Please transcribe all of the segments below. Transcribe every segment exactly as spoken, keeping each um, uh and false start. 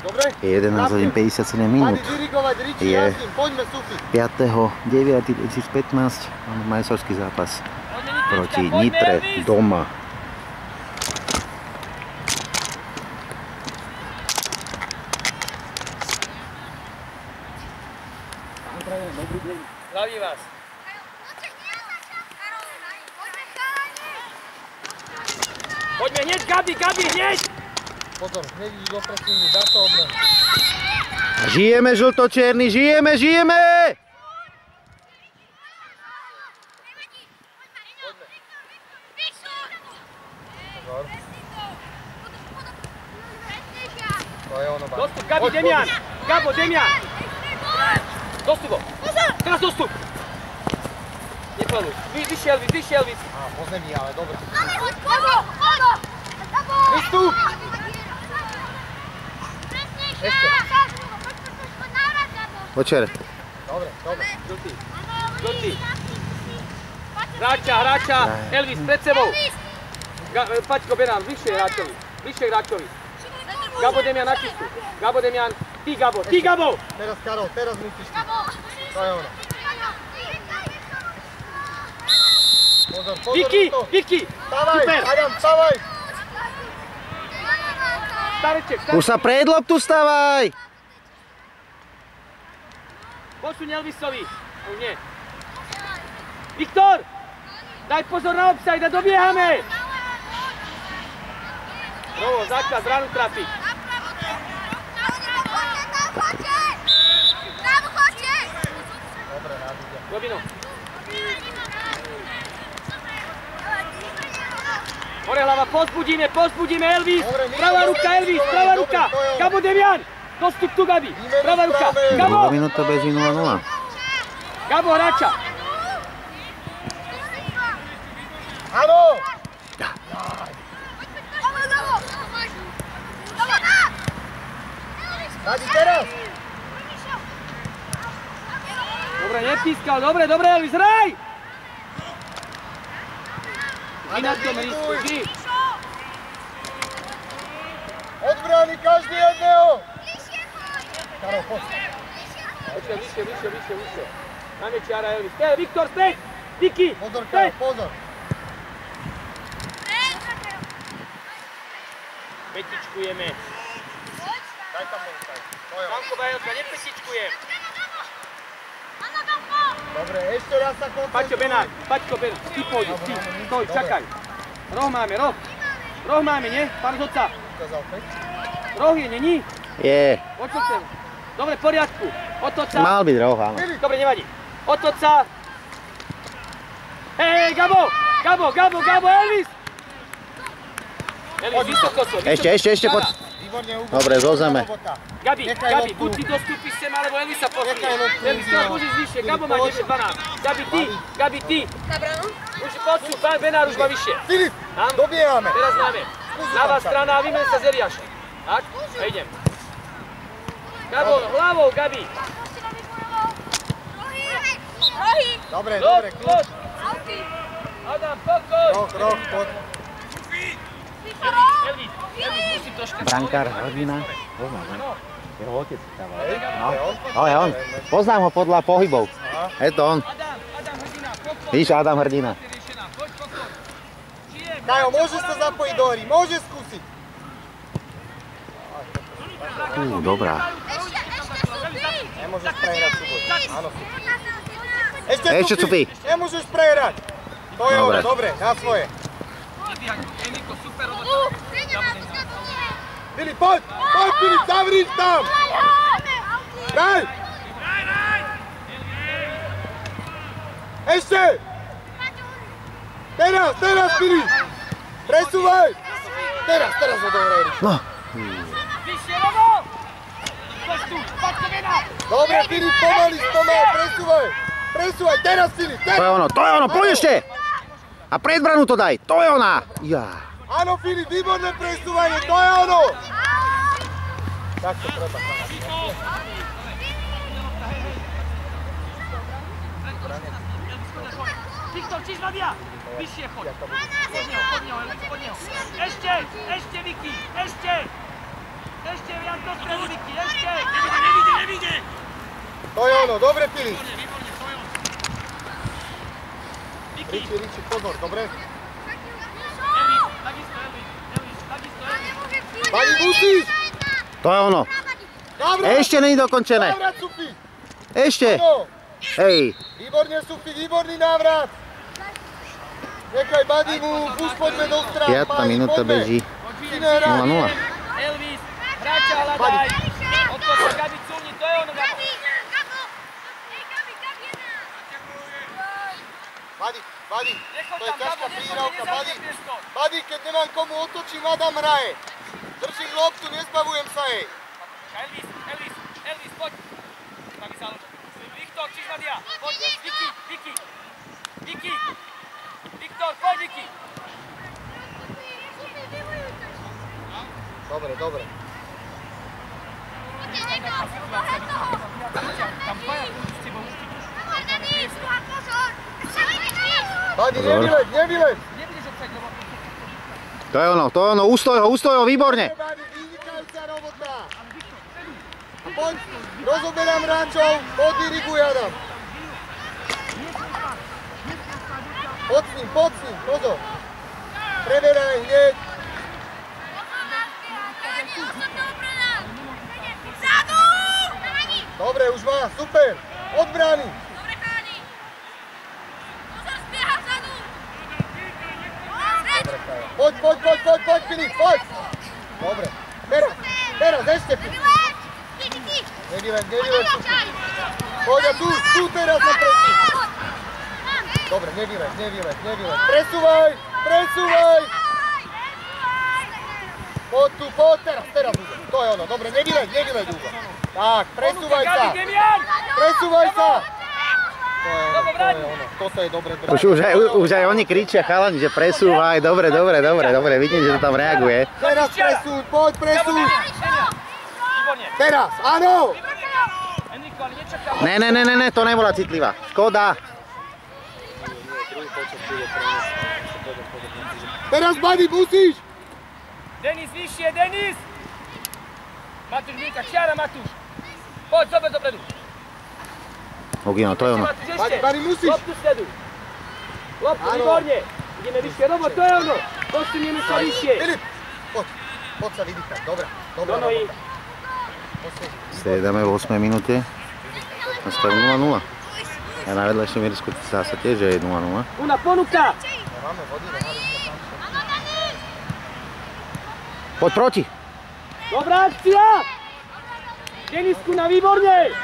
jedenásť hodín päťdesiatsedem minút. Je piateho deviateho dvetisícpätnásť. Máme majstrovský zápas proti Nitre doma. Zdraví vás. Poďme hneď, Gabi, Gabi, hneď! Pozor, hneď idú do presunu, dá to obranu. Žijeme, žlto-černý, žijeme, žijeme! Dostup, Gabi, Demian! Gabo, Demian! Dostup ho! Teraz dostup! Neplanuj. Vyššie Elvis, vyššie Elvis. Á, po zemi, ale dobre. Vystup! Ešte. Počer. Dobre, dobre. Žltý. Žltý. Hráča, hráča. Elvis, pred sebou. Paťko, Benám, vyššie hráčovi. Vyššie hráčovi. Gabo, Demian na čistu. Gabo, Demian. Ty, Gabo, ty, Gabo! Teraz, Karol, teraz musíš ty. To je ono. Pozor, pozor. Vicky, Vicky! Stavaj, Super! Adam, stavaj! Stareček, stareček. Už sa pred loptu stavaj! Posuň Elvisovi. Už nie. Viktor! Daj pozor na offside a dobiehame! Rovo, zákaz, ránu trafiť. Dobre, nábíďa. Robino. Hore hlava, pozbudíme, pozbudíme Elvis! Pravá ruka, Elvis, pravá ruka! Gabo, Demian! Dostup tu, Gabi! Pravá ruka! Gabo! Druhá minúta beží nula nula. Gabo, hráča! Áno! Dadi teraz! Dobre, nepískal, dobre, dobre, Elvis, hraj! Vy na tom risku, vy! Odbráni každý jedného! Karol, poď. Vyššie, vyššie, vyššie, vyššie, vyššie. Máme čiara Elvis. Späť, Viktor, späť! Vicky, Pozor, späť! Karol, pozor. Petičkujeme. Daj tam montaj. To je ono. Franko Bajelka, nepetičkujem. Dobre, ešte raz sa koncentruj. Paťo, Benák, Paťko, Benák, ty pôjdeš, ty, stoj, čakaj. Roh máme, roh. Roh máme, nie? Pán Zodca. Ukázal päť. Roh je, není? Je. Otoč sa. Dobre, v poriadku. Otoč sa. Mal byť roh, áno. Dobre, nevadí. Otoč sa. Hej, hej, Gabo, Gabo, Gabo, Gabo, Elvis. Elvis, vysoko so, vysoko. Ešte, ešte, ešte, poď. Výborne, Hugo. Dobre, zo zeme. Gabi, Nechaj Gabi, loptu. buď ty dostúpiš sem, alebo Elvisa posunie. Nechaj loptu, Elvis, Hugo. môžeš vyššie, Gabo má deväť dvanásť. Gabi, ty, Gabi, ty. Už posuň, pán Benár už má vyššie. Filip, Tam. dobiehame. Teraz máme. Ľavá strana a vymen sa z Eliášom. Tak, a idem. Gabo, hlavou, Gabi. Dobre, Loď, dobre, kľúč. loď. Adam, pokoj. Roh, roh, poď. Elvis, Elvis, Elvis, musím troška... Brankár, Hrdina. Poznám, ne? Jeho otec stával. Hej, No, to je on. to je on. Poznám ho podľa pohybov. Je to on. Adam, Adam, hrdina, pokoj. Vidíš, Adam Hrdina. Riešená, poď, pokoj. Žijem. Kajo, môžeš sa zapojiť do hry, môžeš skúsiť. Fú, dobrá. Nemôžeš prehrať súboj. Áno, súboj. Ešte, Ešte Sufi. Sufi. Nemôžeš prehrať. To je Dobre. ono, dobre, na svoje. Emiko, super robota. Filip, poď, poď, Filip, zavriš tam. Hraj. Ešte. Teraz, teraz, Filip. Presúvaj. Teraz, teraz ho dohraj. No. Vyššie, Robo! Poď tu, Paťko, Benák. Dobre, Filip, pomaly, pomaly, presúvaj. Presúvaj, teraz, Filip, To je teraz. ono, to je ono, poď ešte! A pred branu to daj, to je ona! Ja. Áno, Filip, výborné presúvanie, to je ono. Tak to treba. Viktor, Čižladia! Vyššie choď. Pod neho, pod neho, pod neho. Ešte, ešte, Vicky, ešte! Ešte, viac do stredu, Vicky. ono, dobre Filip. Riči, Riči, pozor, dobre. Badi, musíš! To je ono. Ešte není dokončené. Návrat, Sufi! Ešte. Hej. Výborne, Sufi, výborný návrat. Nechaj Badi mu, už poďme do strán. piata minúta beží. nula nula. Elvis, hráča hľadaj. Odpod sa Gabi cúni, to je ono, Gabo. Badi, Badi, to je ťažká prihrávka, Badi. Badi, keď nemám komu otočím, Adam hraje. Držím loptu, nezbavujem sa jej. Elvis, Elvis, Elvis, poď. Stavi sa ložo. Viktor, Čižmadia, poď, Viki, Viki. Viki. Viktor, poď, Viki. Dobre, dobre. Badi, nevyleď, nevyleď. To je ono, to je ono. Ustoj ho, ustoj ho, výborne. Badi, vynikajúca robota. A poď, rozoberám hráčov, poď diriguj, Adam. Poď s ním, poď s ním, pozor. Preberaj hneď. Dobre, už má, super. Od brány. Poď, poď, poď, poď, poď, Filip, poď. Dobre, teraz, teraz, ešte, Filip. Nevyleď, nevyleď, poď a tu, tu teraz na presu. Dobre, nevyleď, nevyleď, nevyleď. Presúvaj, presúvaj. Poď tu, poď, teraz, teraz, Ugo. To je ono, dobre, nevyleď, nevyleď, Ugo. Tak, presúvaj sa. Presúvaj sa. To je ono, to je ono. Toto je dobre. Už, už, aj, už aj oni kričia, chalani, že presúvaj. Dobre, dobre, dobre, dobre, vidím, že to tam reaguje. Teraz presúď, poď, presúď. Teraz, áno. Ne, ne, ne, ne, ne, to nebola citlivá. Škoda. Teraz, Badi, musíš. Denis, vyššie, Denis. Matúš, Minka, čiara, Matúš. Poď, zober dopredu. Ogino, to je ono. Matúš, Badi, ešte. Badi, musíš. Loptu sleduj. Loptu, výborne. Ideme vyššie, Robo, to je ono. Posunieme sa vyššie. Filip, poď. Poď sa vydýchať, dobre. Dobrá Do nohy. robota. Striedame v ôsmej minúte. Na stavu nula nula. A na vedľajšom ihrisku zdá sa tiež, že je nula nula. Una, ponuka. Máme vody, nehali sme tam. Poď proti. Dobrá akcia. Denisku, na výborne.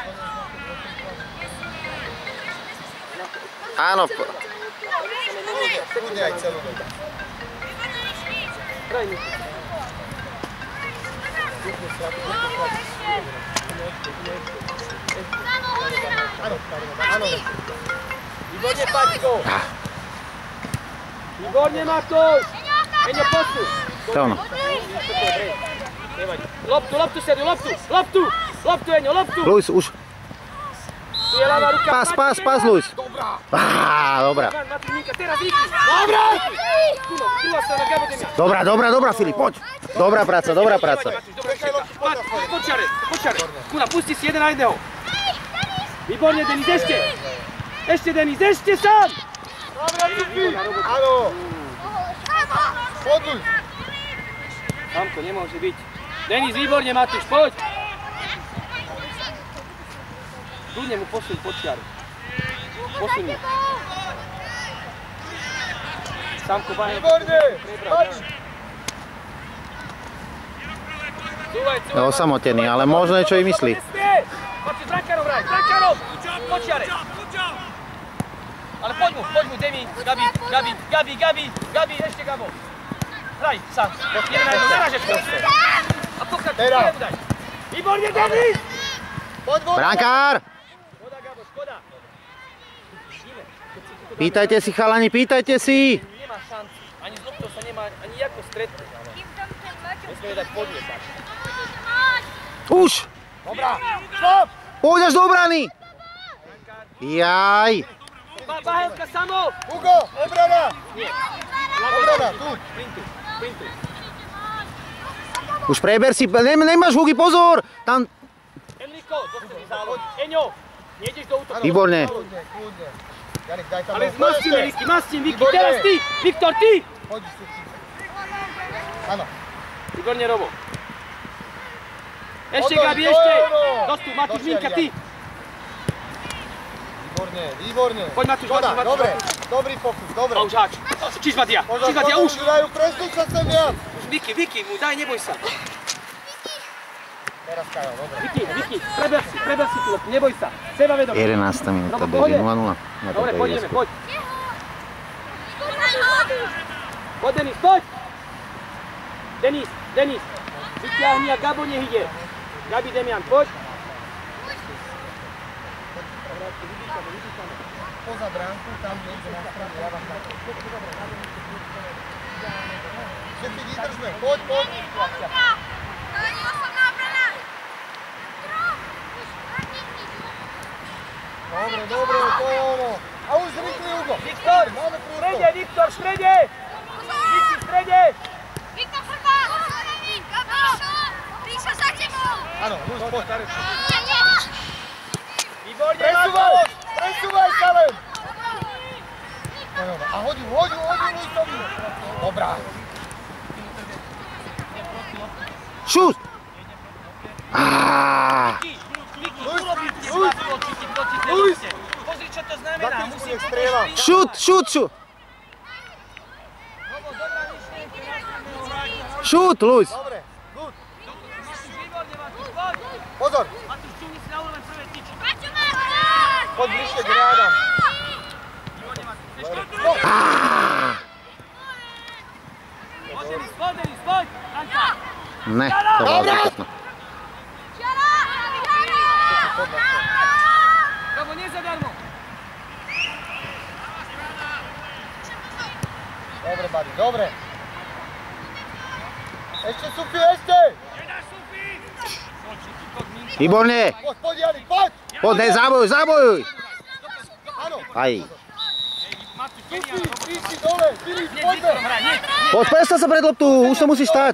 Áno. po- Kľudne aj celú vedu. Hraj mi. Áno, áno. Výborne, Paťko. Výborne, Matúš. Eňo, posuň. To je ono. Loptu, loptu sedu, loptu, loptu, loptu, Eňo, loptu. Luis, už. Tu je ľavá ruka. Pas, pas, pas, Luis. Á, dobrá. Matúš, Minka, teraz Viki. Dobre! Kuno, druhá strana, Gabo Demian. Dobrá, dobrá, dobrá, Filip, poď. Dobrá práca, dobrá práca. Počare, počare. Kuna, pusti si jeden na jedného. Výborne, Denis, ešte. Ešte, Denis, ešte sám. Dobre, Sufi! Áno! Podľuj! Samko, nemôže byť. Denis, výborne, Matúš, poď. Kľudne mu posuň počiaru. Posuň mu. Samko, Bahel. Výborne! Poď! Cúvaj, Je cúvaj. osamotený, ale možno niečo vymyslí. Poďte s Brankárom hraj, Brankárom! Počiare. Ale poď mu, poď mu, Demi, Gabi, Gabi, Gabi, Gabi, Gabi, ešte Gabo. Hraj, sám. Jeden na jedno, naražeš proste. A pokračuj, Teraz. strelu daj. Výborne, Denis! Poď von! Brankár! Škoda, Gabo, škoda. Pýtajte si, chalani, pýtajte si. Nemá šancu, ani z loptou sa nemá, ani ako stretnúť. Nesmieme dať podniet, máš. Už! Dobrá! Stop! Pôjdeš do obrany! Jaj! Ba- Bahelka samo! Hugo, obrana! Nie. Obrana, tu! Sprintuj, sprintuj. Už preber si, ne, nemáš Hugi, pozor! Tam, Enrico, dovtedy záloď. Eňo, Nejdeš do útoku. Výborne. Kľudne, kľudne. Janik, daj tam. Ale bol. zmastíme, Ešte. Risky, mastím, Vicky, Výborne. teraz ty! Viktor, ty! Poď si. Áno. Výborne, Robo. Ešte, Oto, Gabi, to ešte! je ono. Dostup, Matúš, Došiel, Minka, ty! Výborne, výborne. Poď, Matúš, Škoda, Matúš, dobre, Matúš. dobrý pokus, dobre. A už háč. Čiž Matia, Pozor, čiž Matia, pozor, už! dajú presnúť sa sem viac. Vicky, Vicky, mu daj, neboj sa. Teraz Kajo, dobre. Vicky, Vicky, preber si, preber si tu, neboj sa. Sebavedomie. jedenásta minúta, Robo, beží pohode. nula nula. Na Dobre, toto poďme, ihrisku. poď. Poď, Denis, poď! Denis, Denis, vyťahni a Gabo nech ide. Gabi, Demian, poď. Poza bránku, tam niekde na strane, ja vám dám. Všetci vydržme, poď, poď. Dobre, dobre, to je ono. A už zrýchli, Hugo. Viktor, Máme v priestor. strede, Viktor, v strede! Vicky, v strede! Viktor, prvá! Ríša za tebou! Áno, už poď. Výborne, Presúvaj, Matúš! presúvaj sa len. To je ono. A hodí, hodí, hodí, Luisovi. Dobrá. Šut! Aaaa! Luis! Pozri, čo to Za znamená. tým Musím nech strieľa. Šut, šut, šut! Šut, Luis! Dobre, good. Výborne, Matúš, poď! Pozor, Matúš, čumni si na úroveň prvej tyči. poď bližšie k rádam. Výborne, Matúš. No. Aaaa! Poď, Denis, poď, Denis, poď! Anka! Ne, to bolo zbytečné. Gabo, nie zadarmo! Dobre, buddy, dobre. Ešte, Sufi, ešte. Výborne! Poď, poď, Janik, poď. Poď, ne, zabojuj, zabojuj! Áno. Aj. Matúš, Sufi, Demian, Robo. Sufi, dole, Filip, Nie, poďme. Viktor, hraj, nie! Poď, prestaň sa pred loptu, už sa musíš stáť.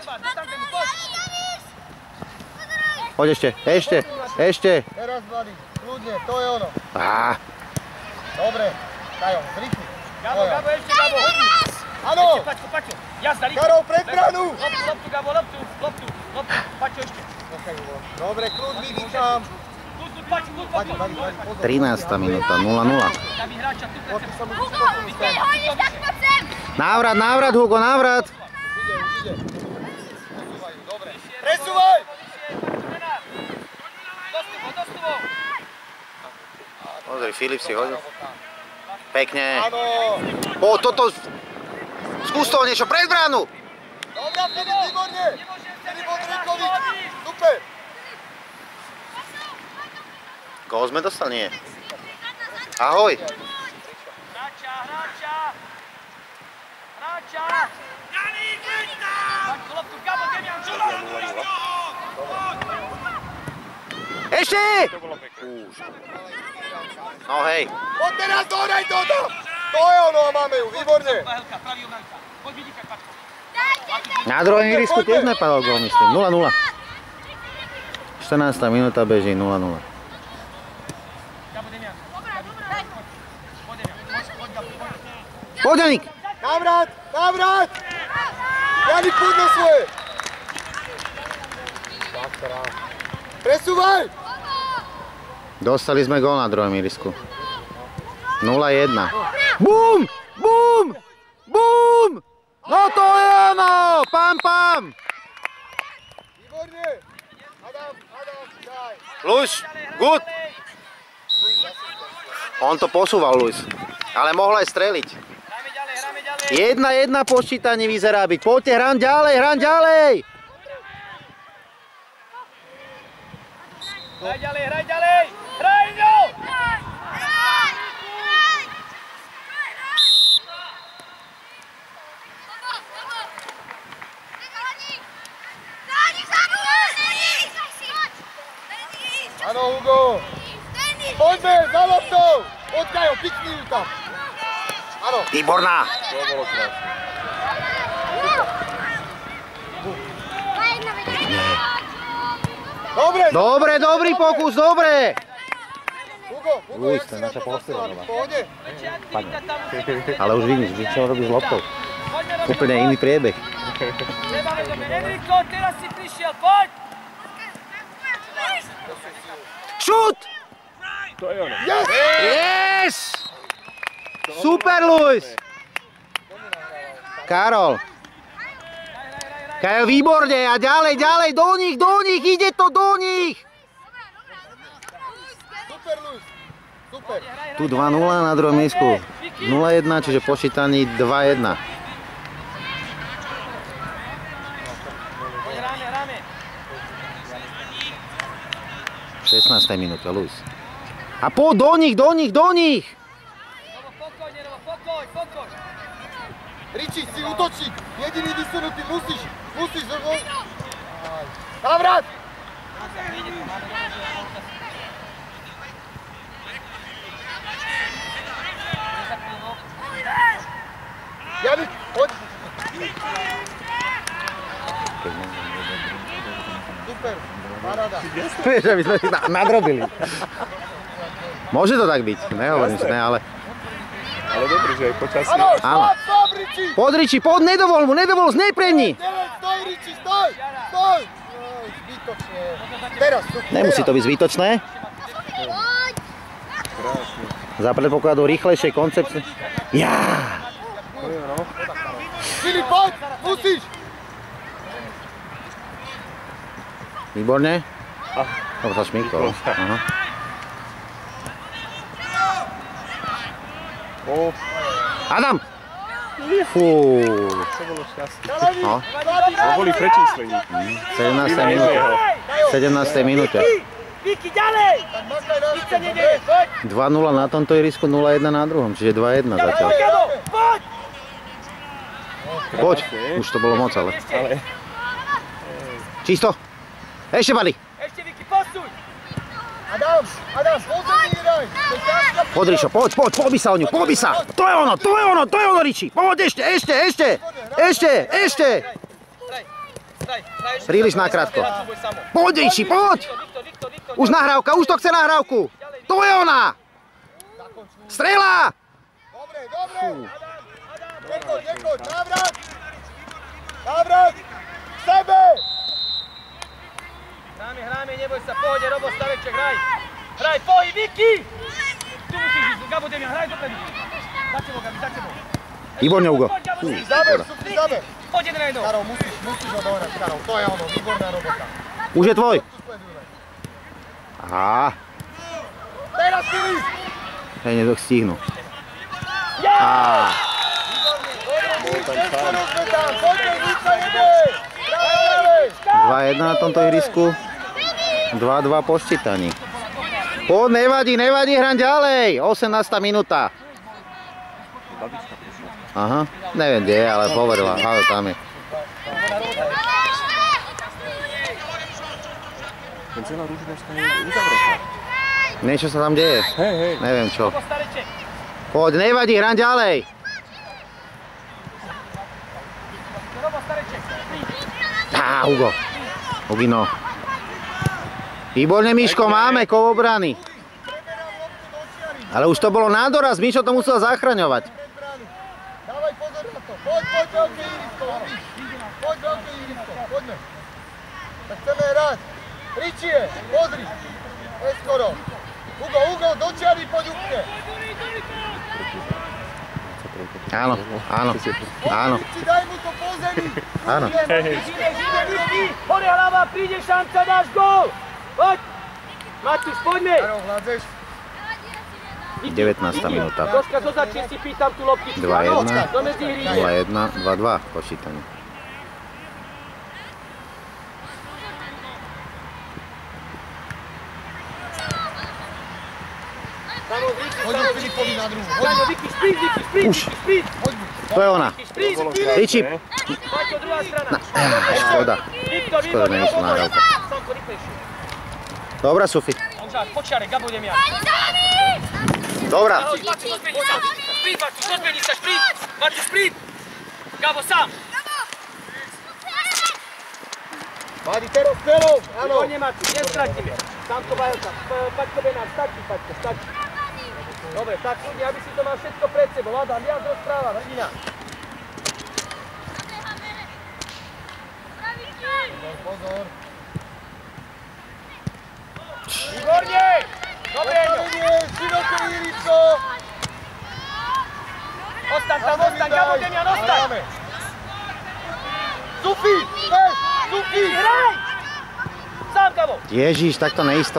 Poď ešte, ešte, ešte. Teraz, buddy, kľudne, to je ono. Á, Dobre, Kajo, zrýchli. Gabo, Gabo, ešte, Gabo, hodni! Áno, Paťko, Paťko, jazda, rýchlo! Karol, pred bránu. Loptu, loptu, Gabo, loptu, loptu, loptu, Paťo ešte. Dobre, kľud, vyvíkam. Kľud, kľud, Paťo, kľud, Buddy, kľud, buddy, kľud. buddy, pozor. trinásta minúta, nula nula. Gabi, hráča, tu pred Poď, sebou. sa musíš posunúť sem. Honíš, tak poď sem! Návrat, návrat, Hugo, návrat. Ide, už ide. Presúvajú, dobre. Presúvaj! Dostupo, dostupo. Pozri, Filip si hodil. Pekne. Áno. O, toto... Skús toho niečo pred bránu. Dobre, Filip, výborne. Filip Odrejkovič, super. Koho sme dostali? Nie. Ahoj. Hráča, hráča. Hráča. Paťko, loptu, Gabo, Demian, čuva. Ešte! No hej. Poď teraz, dohraj toto. To je ono a máme ju, výborne. Helka, pravý obranca. Poď vidíkať, Paťko. Na druhom ihrisku tiež nepadol gól, myslím. nula nula. štrnásta minúta beží nula nula. Gabo, Demian. Poď, Demian. Poď, Gabo, poď. Poď, Janik! Návrat, návrat. Janik, poď na svoje. Presúvaj. Dostali sme gól na druhom ihrisku. nula jedna. Bum! Bum! Bum! No to je ono! Pam, pam! Výborne. Adam, Adam, daj. Luis, good! On to posúval, Luis. Ale mohol aj streliť. Hráme ďalej, hráme ďalej. Jedna jedna počítanie vyzerá byť. Poďte, hrám ďalej, hrám ďalej! Hraj ďalej, hraj ďalej. Hraj ňou. Áno, Hugo. Poďme, za loptou. Poďkajo, pikni ju tam. Áno. Výborná! To bolo krásne. Dobre, Dobre, dobrý pokus, dobre! Hugo, Hugo, Hugo, Luis, jak to je si na naša to postava zaslal? nová. V pohode? Padne. Ale už vidíš, že čo robí s loptou. Úplne iný priebeh. Nemáme dobre. Enrico, teraz si prišiel, poď! Šut! To je ono. Yes! Yes! Super, Luis! Karol. Kajo, výborne a ďalej, ďalej, do nich, do nich, ide to do nich! Super, Luis. Super. Tu dva nula na druhom miesku. nula jedna, čiže počítaní dva jedna. Poď, hráme, hráme. V šestnástej minúte, Luis. A po, do nich, do nich, do nich! Robo, pokojne, Robo, pokoj, pokoj. Riči, si útočník. Jediný vysunutý, musíš. Musíš. Navrat! Janik, poď. Super, paráda. Vieš, aby sme si na- nadrobili. Môže to tak byť, nehovorím, že ne, ale... Ale dobrý, že aj počasie. Áno, Áno. stop, stop, Riči. Poď, Riči, poď, nedovol mu, nedovol, znejpremni! Neviem, stoj, Riči, stoj. Stoj. Oj, zbytočne. Teraz, super. Nemusí to byť zbytočné. Za predpokladu rýchlejšej koncepcie. Ja! Filip, poď, musíš. Výborne. To sa šmíkol. Aha. O, Adam! Fú. to bolo šťastné. No, To boli prečíslení. sedemnástej minúte. sedemnástej minúte. Viki, ďalej! Nič sa nedeje, poď! dva nula na tomto ihrisku, nula jedna na druhom, čiže dva jedna zatiaľ. Poď, Gabo, poď! Poď, už to bolo moc, ale... Ale Čisto. Ešte, Bali. Ešte, Viki, posuň! Adam, Adam, pozorný hraj. To je ťažká Poď, Rišo, poď, poď, poďbi sa o ňu, poďbi sa. To je ono, to je ono, to je ono, Riči. Poď, ešte, ešte, ešte. Ešte, ešte. Hraj, hraj, hraj ešte. Príliš nakrátko. Boj samo. Poď, Riči, poď. Viktor, Viktor, Viktor. Už nahrávka, už to chce nahrávku. To je ona. Strela. Dobre, dobre. Nechoď, nechoď, návrat. Návrat. K sebe. Hráme, hráme, neboj sa, pohode, Robo, Staveček, hraj! Hraj, pohyb, Viki! Tu musíš ísť, Gabo, Demian, hraj dopredu! Za tebou, Gabi, za tebou! Výborne, Hugo. Poď, Gabo, si- Zaber, super, zaber. Poď jeden na jednou! Karol, musíš, musíš ho dohrať, Karol. To je ono, výborná robota. Už je tvoj. Tu sledujeme. Aha, Teraz, Filip. hej, nedok stihnú. Ja! Á, Dobre, všetko rozmetám. Poďme, nič sa nedeje. Hraj ďalej. dva jedna na tomto ihrisku. dva dva po ščítaní. Poď, nevadí, nevadí, hram ďalej. osemnásta minúta. babička prišla. Aha, neviem kde je, ale hovorila, ale tam je. Ten celá Ružinovská je uzavretá. Niečo sa tam deje. Hej, hej. Neviem čo. Robo, Staveček! Poď, nevadí, hram ďalej. Robo, Staveček! Á, Hugo. Hugino. Výborne, Miško, máme kov obrany. Ale už to bolo na doraz, Mišo to musel zachraňovať. Dávaj pozor na to. Poď, poď, veľké ihrisko. Poď, veľké ihrisko. Poďme. Tak chceme hrať. Riči je, pozri. Neskoro. Hugo, Hugo, do čiary, poď úplne. Áno, áno, áno, Riči, daj mu to po zemi. áno. Ide, ide, Viki! Hore hlava, príde šanca, dáš gól! Poď! Matúš, poďme! Karol, hľadzeš. devätnásta minúta. Troška zo začie si pýtam tú loptičku. dva jedna, Do medzi hry nula ide. jedna, dva dva počítanie. Samo, Viki, Poďme samo, Filipovi na druhú. Zaňo, Viki, sprint, Viki, sprint, Už. Viki, sprint! Poďme. To je ona. Viki, sprint! Riči. Maťo, druhá strana. Škoda. Viktor, Škoda, výborne, nevyšla Robo, nahrávka. Samko, rýchlejšie. Dobrá, Sufi. Už až, počiare, Gabo Demian. Dobrá. Ahoj, Matúš, odbehni sa. Sprint, Matúš, odbehni sa, sprint! Matúš, sprint! Gabo, sám. Madi, teraz strelom. Áno. Výborne, Matúš, nestratíme. Samko Bajota, Paťko Benár, stačí, Paťko, stačí. Dobre, tak ľudia, aby si to mal všetko pred sebou. Adam, viac rozpráva, hrdina. Pozor. Výborne! Dobre, Eňo. Široké, Iričko. Ostaň tam, ostaň, Gabo Demian, ostaň! Sufi, bež, Sufi. Hraj! Sám, Gabo! Ježiš, takto neisto.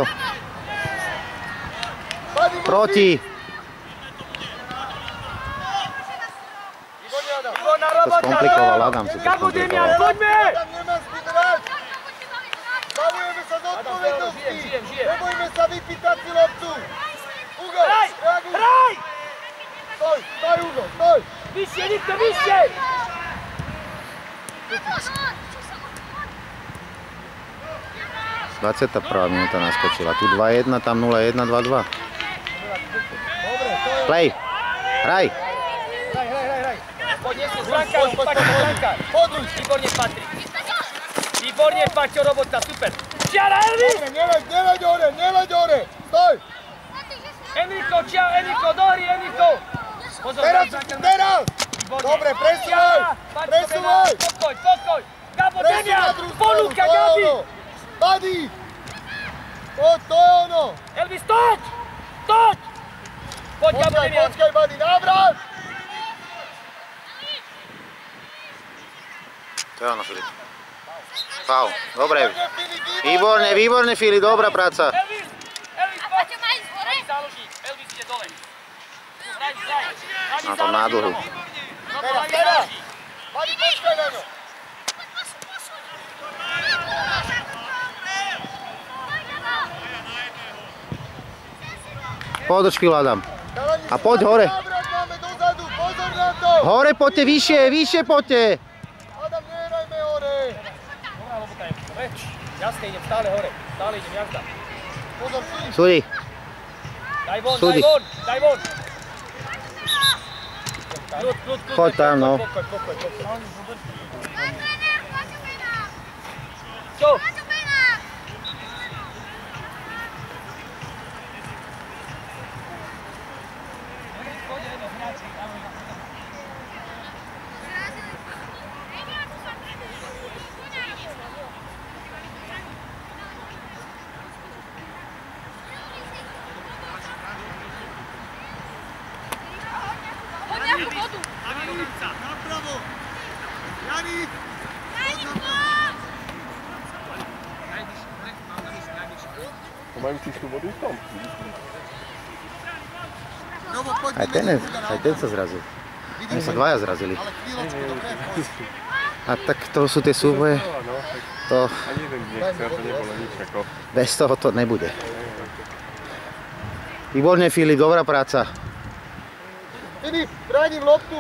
Badi, Proti. Výborne, Adam. Výborná To robota, skomplikoval, Adam si to Gabo Demian, skomplikoval. poďme! Adam, nemá s tým hrať. Zbavujeme sa z odpovednosti. žijem, žijem, žijem. Nebojme sa vypýtať si loptu. Ugo, Hraj! reaguj. Hraj! Stoj, stoj, Ugo, stoj. Vyššie, Viktor, vyššie! dvadsiata prvá minúta naskočila. Tu dva jedna, tam nula jedna, dva dva. Dobre, to je... Play. Hraj. Hraj, hraj, hraj, hraj. Poď, nesú s brankárom, Paťo, brankár. Podruž. Výborne, Patrik. Výborne, Paťo, robota, super. Čiara, Elvis! Dobre, neleď, neleď hore, neleď hore. Stoj. Enrico, čiao, Enrico, dohri, Enrico. Pozor, Teraz, brankár. teraz. Výborne. Dobre, presúvaj. Čiara, Paťo, Presúvaj. Benár, Pokoj, pokoj. Gabo Presúvaj Demian, na druhú stranu, ponúka, to je Gabi. ono. Badi. Poď, to je ono. Elvis, toď! Toď! Poď, Gabo Počkaj, Demian. počkaj, Badi, návrat. To je ono, Filip. Faul. Dobre. Výborne, Filip, Výborne, výborne, Filip. Dobrá práca. Elvis, Elvis, poď. Paťo, má ísť hore? Ani záložník, Elvis ide dole. Hraj, hraj. Ani Na tom záložník, nádlhu. Robo. Robo, Teraz, ani teraz. záložník. Badi, počkaj na ňo. Poď, špil, Adam. Chalani, A poď hore. návrat máme dozadu, pozor na to. Hore poďte, vyššie, vyššie poďte. Adam, nehrajme hore. Dobrá lopota je, dobre? Jasne, idem stále hore. Stále idem, jazda. Pozor, Filip. Sudi. Daj von, Súdi. daj von, daj von. Kľud, kľud, kľud. Choď tam, no. Pokoj, pokoj, pokoj. Čo? Poď nejakú vodu. Napravo. Jani. To majú čistú vodu v tom? Robo, poď. Aj ten, je- aj ten sa zrazil. Oni sa dvaja zrazili. Ale chvíľočku, dobre, poď. A tak to sú tie súboje. No, tak To ani jeden nechce, a to nebolo nič ako... bez toho to nebude. Výborne, Filip, dobrá práca. Filip, bránim loptu.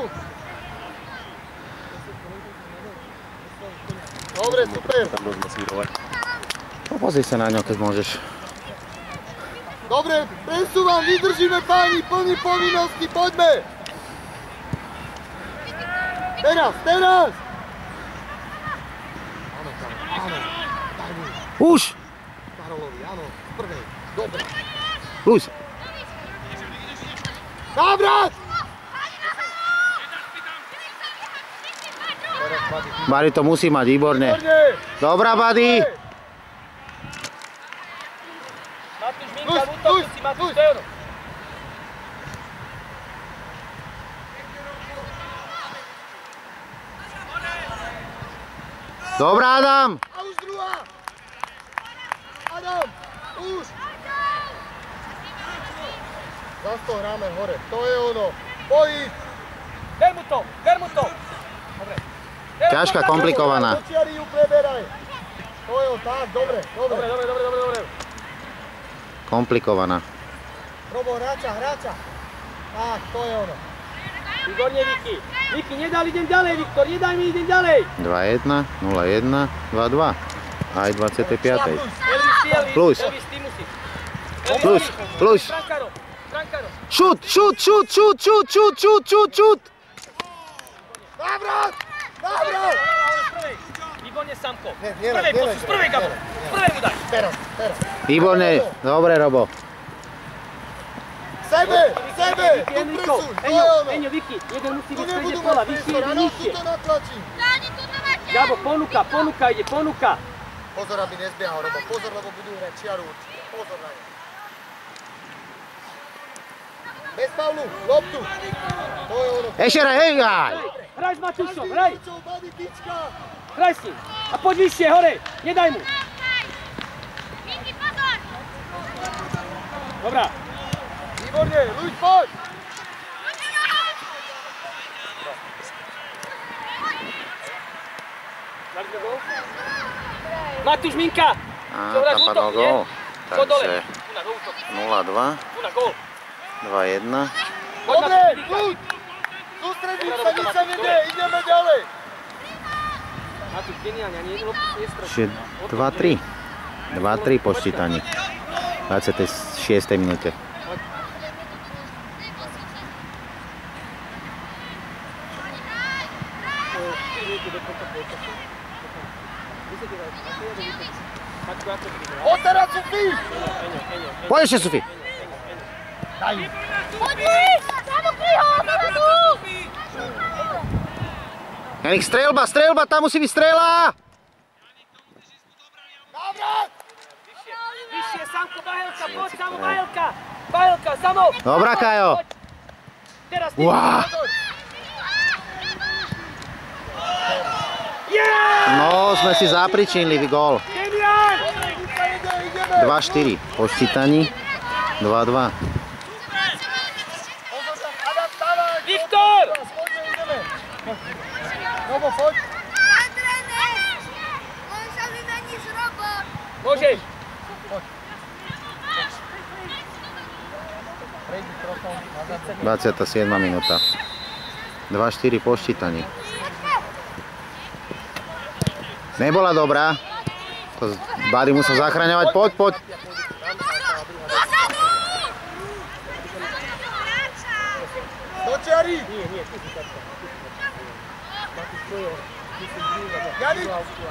Dobre, super. Tam môžeme smírovať. No, pozri sa na ňo, keď môžeš. Dobre, presúvam, vydržíme páni, plní povinnosti, poďme. Teraz, teraz. Áno, Karol, áno. Daj mu. Už! Karolovi, áno, v prvej. Dobre. Plus! Návrat! Teraz, Badi. Bari to musí mať, výborne. Výborne. Dobrá, Badi! Matúš Minka, Plus, v útoku si, plus, Matúš, plus. to je ono. Dobrá, Adam! A už druhá. Adam, už. Zas to hráme hore, to je ono. Bojí. Ver mu to, ver mu to. Dobre. Teraz Ťažká, poď na komplikovaná. Počiari ju preberaj. To je on, tak, dobre, dobre. Dobre, dobre, dobre, dobre, dobre. Komplikovaná. Robo, hráča, hráča. Tak, to je ono. Výborne, Viki. Viki, nedal, idem ďalej, Viktor, nedaj mi, idem ďalej. dva jedna, nula jedna, dva dva. Aj dvadsiatej piatej. Elvis, ty, Elvis. Plus. Elvis, ty musíš. Elvis, Plus, ty. plus. Brankárov, brankárov. Šut, šut, šut, šut, šut, šut, šut, šut, šut! Návrat! Návrat! Z prvej. Výborne, Samko. Nie, Z nie, prvej, nie, posuň, z nie, prvej, nie, Gabo. nie. Z prvému daj. Teraz, teraz. Výborne, dobre Robo. Sebe, sebe, tu Enrico, presuň, to je Eňo, ono. Eňo, Vicky, jeden musí Tu byť v strede nebudú pola, mať vyššie, priestor, jeden áno, nižšie. tu to natlačím. Gabo, ponuka, ponuka ide, ponuka. Pozor, aby nezbiehal, Robo, pozor, lebo budú hrať čiaru určite. Pozor na ne. Bez faulu, loptu. To je ono. Ešte raz, hej, aj. Hraj s Matúšom, hraj. Čo, Bady, tyčka. Hraj s ním. A poď vyššie, hore, nedaj mu. Dobrá. Výborne, Luď, poď. Dali sme gól? Matúš, Minka. Á, Čo hráš tam útok, padol nie? gól. Čo dole? Takže Tu na, do útok. nula dva, Tu na, gól. dva jedna. Poď Dobre, Matúš, Minka. Luď. Sústrediť sa, nič sa nedie, ideme ďalej. Matúš, geniálne, ani jednu loptu si nestrel. Čiže dva tri. dva tri po ščítaní. V dvadsiatej šiestej minúte. Poď teraz, Sufi. Poď ešte, Sufi. Daj. Janik, strelba, strelba, tam musí byť strela! Návrat. Vyššie, Samko, Bahelka, poď, Samo, Bahelka. Bahelka, Samo. Dobrá, Kajo. Poď. Teraz ty. Uá. No, sme si zapričinili gól. Geniál. Nič sa nedie, ideme. dva štyri po ščítaní. dva dva. Pozor tam, Adam, stávaj. Viktor. Poďme, ideme. Robo, poď. Môžeš. Prejdi trochu nazad. dvadsiata siedma minúta. dva štyri po ščítaní. Nebola dobrá. To Bady musel zachraňovať. Poď, poď. Do čiary. Janik.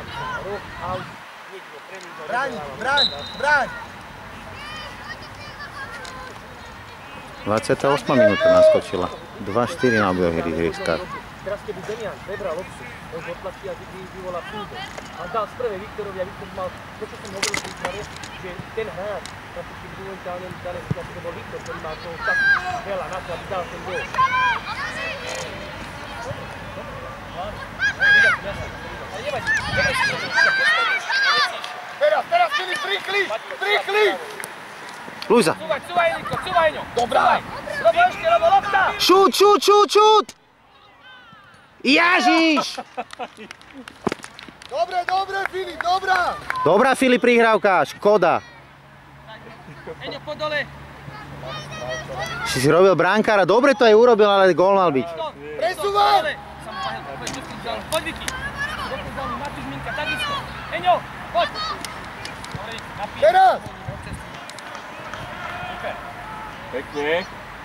Braň, braň, braň. dvadsiata ôsma minúta naskočila. dva štyri na oboch ihriskách. Teraz keby Demian prebral loptu, on odplatí a vyvolá púdu. A dal z prvé Viktorovi a Viktor mal to, čo som hovoril v Líčare, že ten hráč, prakticky v momentálne v danej situácii, to bol Viktor, ktorý mal toho tak veľa na to, aby dal ten gól. Ale nevadí, nevadí. Teraz, teraz, Filip, rýchli, rýchli. Luisa. Cúvaj, cúvaj, Enrico, cúvaj, Eňo. Dobrá. Robo ešte, Robo, lopta. Šút, šút, šút, šút! Jažiš! Dobre, dobre, Filip, dobrá. Dobrá, Filip, prihrávka, škoda. Eňo, poď dole. Si si robil brankára, dobre to aj urobil, ale gól mal byť. Presúvaj. Dole. Sam Bahelka, poď do skúzal. Poď, Vicky. Do skúzal, Matúš, Minka, takisto. Eňo, poď. Dobre, Vicky, napíš. Teraz. Pekne.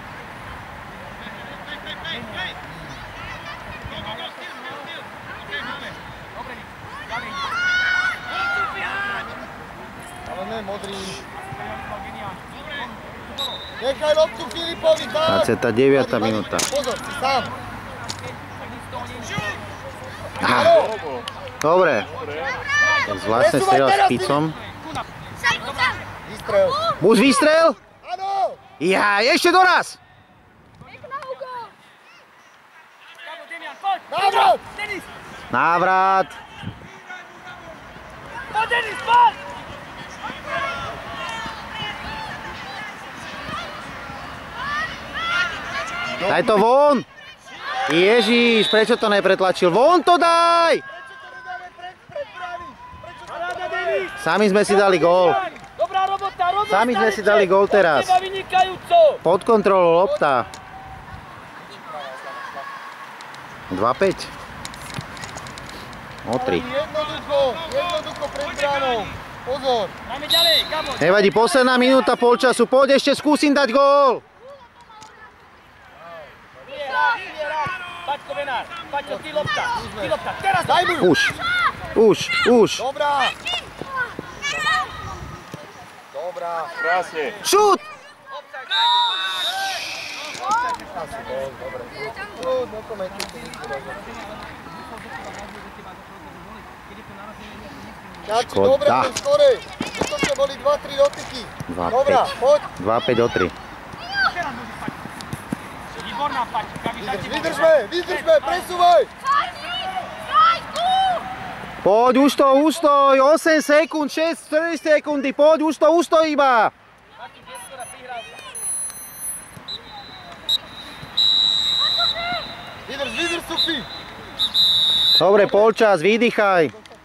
Ale ne, modrý. Nechaj loptu Filipovi, tak. dvadsiata deviata minúta. Pozor, si sám. Aha, dobre. Vlastne strieľa s picom. Vystrel. Bus výstrel? Áno. Ja, ešte doraz! Návrat. Denis, Návrat. poď, Denis, poď. Daj to von! Ježiš, prečo to nepretlačil? Von to daj! Prečo to nedáme pred, pred brány? Prečo to Paráda, Denis. Sami sme si dali gól. Dobrá robota, robota. Sami sme si dali gól teraz. Od teba vynikajúco. Pod kontrolou lopta. dva päť. O tri. Jednoducho, jednoducho pred bránou. Pozor. Máme ďalej, Gabo. Nevadí, posledná minúta polčasu. Poď, ešte skúsim dať gól. Nie rád, nie rád. Paťko Benár, Paťko, ty lopta. Ty lopta, teraz. Daj mu. Už, už, už. Dobrá. Dobrá. Krásne. Šut! Asi bol, dobre. Kľud, nekomentujte nič. Ďači, Škoda. dobre, poď skorej. Skutočne boli dva tri dotyky. dva Dobrá, päť. poď. dva päť o tri. Vydrž, vydržme, vydržme, presúvaj. Poď už to, ústoj, osem sekúnd, šesť, štyri sekundy, poď už to, ústoj iba. Vydrž, vydrž, Sufi. Dobre, polčas, vydýchaj.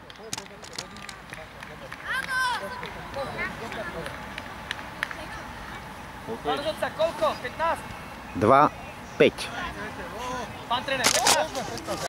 Pán rozhodca, koľko? pätnásť? dva päť. Pán tréner, pätnásť?